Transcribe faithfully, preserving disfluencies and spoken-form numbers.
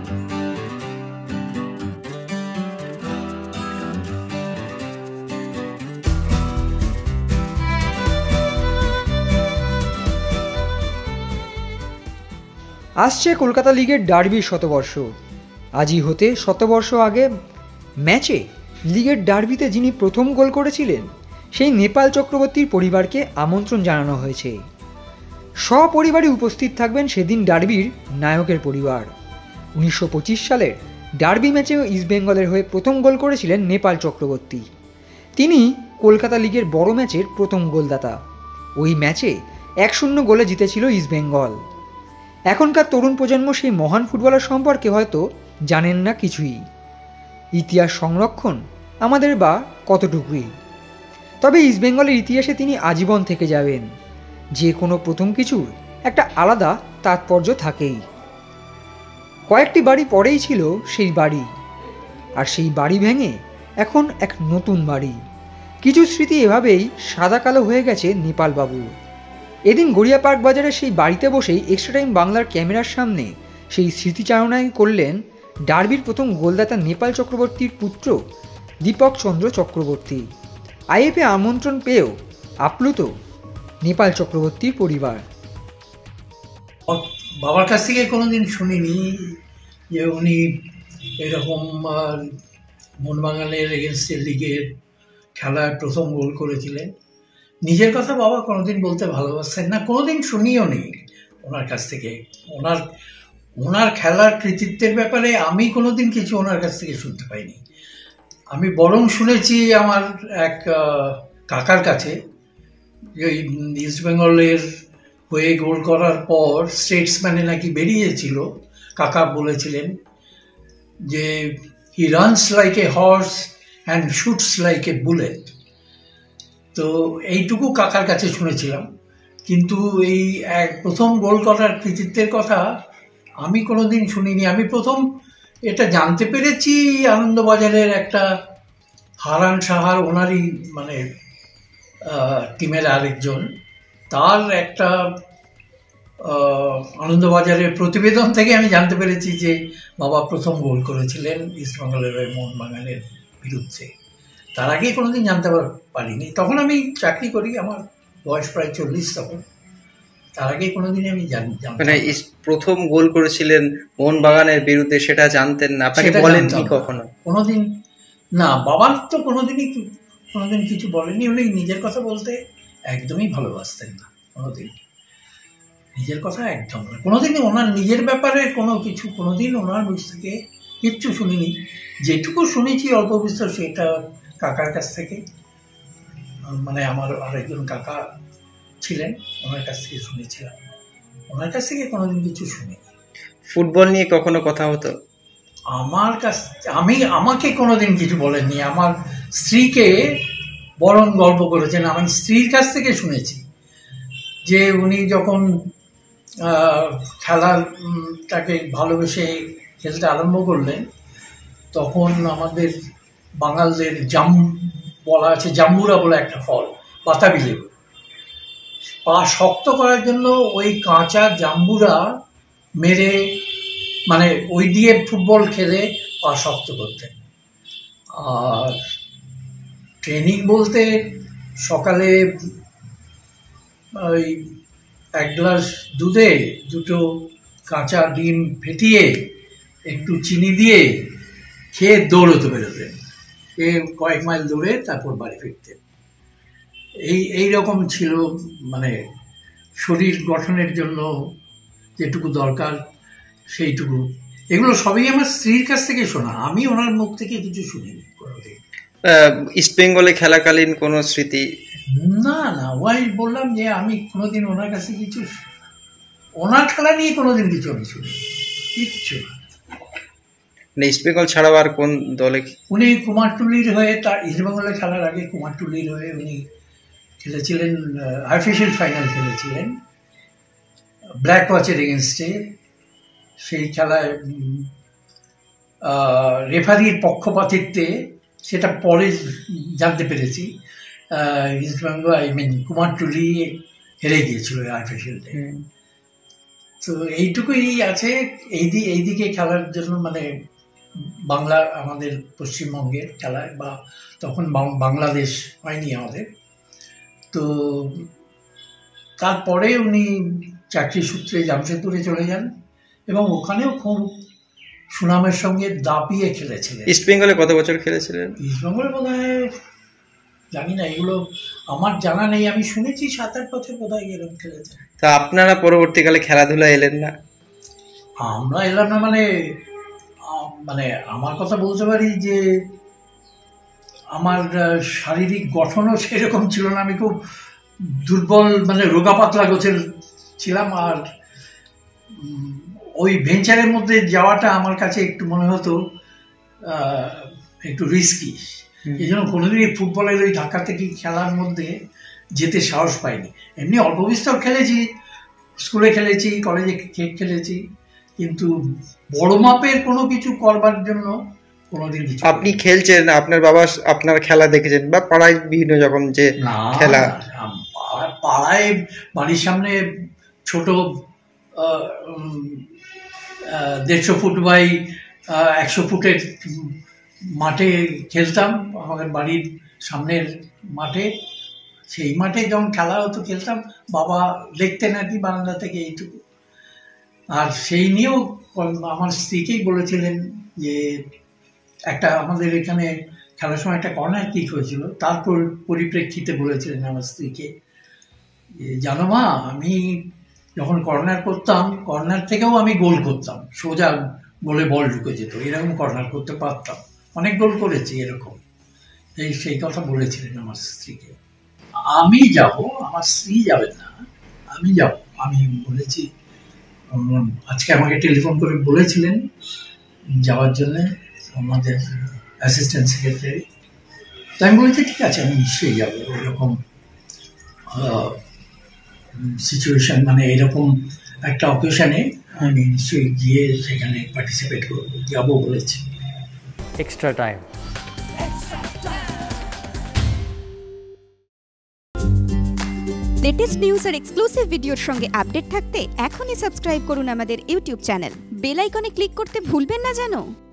আসছে কলকাতা লিগের ডার্বির শতবর্ষ। আজই হতে শতবর্ষ আগে ম্যাচে লিগের ডার্বিতে যিনি প্রথম গোল করেছিলেন সেই নেপাল চক্রবর্তীর পরিবারকে আমন্ত্রণ জানানো হয়েছে। সপরিবারে উপস্থিত থাকবেন সেদিন ডার্বির নায়কের পরিবার। উনিশশো পঁচিশ সালের ডার্বি ম্যাচেও ইস্টবেঙ্গলের হয়ে প্রথম গোল করেছিলেন নেপাল চক্রবর্তী। তিনি কলকাতা লিগের বড় ম্যাচের প্রথম গোলদাতা। ওই ম্যাচে এক শূন্য গোলে জিতেছিল ইস্টবেঙ্গল। এখনকার তরুণ প্রজন্ম সেই মহান ফুটবলার সম্পর্কে হয়তো জানেন না কিছুই। ইতিহাস সংরক্ষণ আমাদের বা কতটুকুই। তবে ইস্টবেঙ্গলের ইতিহাসে তিনি আজীবন থেকে যাবেন। যে কোনো প্রথম কিছুর একটা আলাদা তাৎপর্য থাকেই। কয়েকটি বাড়ি পরেই ছিল সেই বাড়ি, আর সেই বাড়ি ভেঙে এখন এক নতুন বাড়ি। কিছু স্মৃতি এভাবেই সাদা কালো হয়ে গেছে নেপালবাবু। এদিন গড়িয়া পার্ক বাজারে সেই বাড়িতে বসেই এক্সট্রা টাইম বাংলার ক্যামেরার সামনে সেই স্মৃতিচারণাই করলেন ডার্বির প্রথম গোলদাতা নেপাল চক্রবর্তীর পুত্র দীপক চন্দ্র চক্রবর্তী। আইএফএ আমন্ত্রণ পেয়েও আপ্লুত নেপাল চক্রবর্তীর পরিবার। বাবার কাছ থেকে কোনোদিন শুনিনি যে উনি এরকম মোহনবাগানের এগেনস্টে লিগের খেলায় প্রথম গোল করেছিলেন। নিজের কথা বাবা কোনোদিন বলতে ভালোবাসতেন না, কোনোদিন শুনিও নি ওনার কাছ থেকে। ওনার ওনার খেলার কৃতিত্বের ব্যাপারে আমি কোনোদিন কিছু ওনার কাছ থেকে শুনতে পাইনি। আমি বরং শুনেছি আমার এক কাকার কাছে, যে ইস্টবেঙ্গলের হয়ে গোল করার পর স্টেটসম্যানে নাকি বেরিয়েছিল, কাকা বলেছিলেন যে he runs like a horse and shoots like a bullet. তো এইটুকু কাকার কাছে শুনেছিলাম, কিন্তু এই এক প্রথম গোল করার কৃতিত্বের কথা আমি কোনোদিন শুনিনি। আমি প্রথম এটা জানতে পেরেছি আনন্দবাজারের একটা হারান সাহার, ওনারই মানে টিমের আরেকজন, তার একটা আনন্দবাজারের প্রতিবেদন থেকে আমি জানতে পেরেছি যে বাবা প্রথম গোল করেছিলেন ইস্টবেঙ্গলের মোহনবাগানের বিরুদ্ধে। তার আগে কোনোদিন জানতে পারিনি। তখন আমি চাকরি করি, আমার বয়স প্রায় চল্লিশ তখন। তার আগে কোনোদিন আমি জানি মানে প্রথম গোল করেছিলেন মোহনবাগানের বিরুদ্ধে সেটা জানতেন না, আপনাকে বলেন কি কখনো? কোনোদিন না, বাবার তো কোনোদিনই কোনোদিন কিছু বলেনি। উনি নিজের কথা বলতে একদমই ভালোবাসতেন না, কোনোদিন নিজের কথা একদম না। কোনোদিনই ওনার নিজের ব্যাপারে কোনো কিছু কোনোদিন ওনার মুখ থেকে কিচ্ছু শুনিনি। যেটুকু শুনেছি অল্প বিস্তর সেটা কাকার কাছ থেকে, মানে আমার আরেকজন কাকা ছিলেন, ওনার কাছ থেকে শুনেছিলাম। ওনার কাছ থেকে কোনোদিন কিছু শুনিনি। ফুটবল নিয়ে কখনো কথা হতো? আমার কাছ আমি আমাকে কোনোদিন কিছু বলেননি। আমার স্ত্রীকে বরং গল্প করেছেন। আমি স্ত্রীর কাছ থেকে শুনেছি যে উনি যখন খেলাটাকে ভালোবেসে খেলতে আরম্ভ করলেন, তখন আমাদের বাঙালদের জাম বলা আছে, জাম্বুরা বলে একটা ফল, বাতাবি লেবু, পা শক্ত করার জন্য ওই কাঁচা জাম্বুরা মেরে, মানে ওই দিয়ে ফুটবল খেলে পা শক্ত করতেন। আর ট্রেনিং বলতে সকালে ওই এক গ্লাস দুধে দুটো কাঁচা ডিম ফেটিয়ে একটু চিনি দিয়ে খেয়ে দৌড়তে বেরোতেন। এ কয়েক মাইল দৌড়ে তারপর বাড়ি ফিরতেন। এই এই রকম ছিল, মানে শরীর গঠনের জন্য যেটুকু দরকার সেইটুকু। এগুলো সবই আমার স্ত্রীর কাছ থেকে শোনা, আমি ওনার মুখ থেকে কিছু শুনিনি কোনোদিন। ইস্ট বেঙ্গলে খেলাকালীন কোনো স্মৃতি? না না, ওই বললাম যে আমি কোনোদিন ওনার কাছে কিছু, ওনার খেলা নিয়ে কোনোদিন কিছু আমি শুনি কিচ্ছু না। ইস্ট বেঙ্গল ছাড়াও আর কোন দলে? উনি কুমারটুলির হয়ে, তার ইস্ট বেঙ্গলে খেলার আগে কুমারটুলির হয়ে উনি খেলেছিলেন, আর্টিফিশিয়াল ফাইনাল খেলেছিলেন ব্ল্যাক ওয়াচের এগেনস্টে। সেই খেলায় রেফারির পক্ষপাতিত্বে, সেটা পরে জানতে পেরেছি, ইস্টবেঙ্গল আই মিন কুমারটুলি হেরে গিয়েছিল আর্টিফিশিয়াল ডে। তো এইটুকুই আছে। এই দি এইদিকে খেলার জন্য মানে বাংলা আমাদের পশ্চিমবঙ্গের খেলায়, বা তখন বাংলাদেশ হয়নি আমাদের। তো তারপরে উনি চাকরি সূত্রে জামশেদপুরে চলে যান এবং ওখানেও খুব সুনামের সঙ্গে দাপিয়ে খেলেছিলেন। ইস্ট বেঙ্গলে কত বছর খেলেছিলেন? ইস্ট বেঙ্গলে বোধ হয়, জানি না, এগুলো আমার জানা নেই। আমি শুনেছি সাত আট বছর বোধ হয় এরকম খেলেছেন। তা আপনারা পরবর্তীকালে খেলাধুলা এলেন না? আমরা এলাম না মানে মানে আমার কথা বলতে পারি যে আমার শারীরিক গঠনও সেরকম ছিল না। আমি খুব দুর্বল, মানে রোগা পাতলা গোছের ছিলাম। আর ওই ভেঞ্চারের মধ্যে যাওয়াটা আমার কাছে একটু মনে হতো একটু রিস্কি। এই জন্য কোনোদিনই ফুটবলের ওই ঢাকা থেকে খেলার মধ্যে যেতে সাহস পাইনি। এমনি অল্প বিস্তর খেলেছি, স্কুলে খেলেছি, কলেজে খেলেছি, কিন্তু বড় মাপের কোনো কিছু করবার জন্য কোনোদিন কিছু। আপনি খেলছেন, আপনার বাবা আপনার খেলা দেখেছেন, বা পাড়ায় বিভিন্ন যখন যে খেলা? পাড়ায় বাড়ির সামনে ছোট দেড়শো ফুট বাই একশো ফুটের মাঠে খেলতাম, আমাদের বাড়ির সামনের মাঠে। সেই মাঠে যখন খেলা হতো খেলতাম, বাবা দেখতেন আর কি বারান্দা থেকে, এইটুকু। আর সেই নিয়েও আমার স্ত্রীকেই বলেছিলেন যে একটা আমাদের এখানে খেলার সময় একটা কর্নার কিক হয়েছিল, তারপর পরিপ্রেক্ষিতে বলেছিলেন আমার স্ত্রীকে যে জানো মা, আমি যখন কর্নার করতাম, কর্নার থেকেও আমি গোল করতাম, সোজা গোলে বল ঢুকে যেত, এরকম কর্নার করতে পারতাম, অনেক গোল করেছি এরকম। এই সেই কথা বলেছিলেন আমার স্ত্রীকে। আমি যাব, আমার স্ত্রী যাবেন না, আমি যাব। আমি বলেছি, আজকে আমাকে টেলিফোন করে বলেছিলেন যাওয়ার জন্য আমাদের অ্যাসিস্ট্যান্ট সেক্রেটারি। তো আমি বলেছি ঠিক আছে, আমি নিশ্চয়ই যাবো। এরকম সিচুয়েশন, মানে এরকম একটা অকেশনে আমি নিশ্চয়ই গিয়ে সেখানে পার্টিসিপেট করবো, যাবো বলেছি। Extra time. লেটেস্ট নিউজ আর এক্সক্লুসিভ ভিডিওর সঙ্গে আপডেট থাকতে এখনই সাবস্ক্রাইব করুন আমাদের ইউটিউব চ্যানেল। বেল আইকনে ক্লিক করতে ভুলবেন না যেন।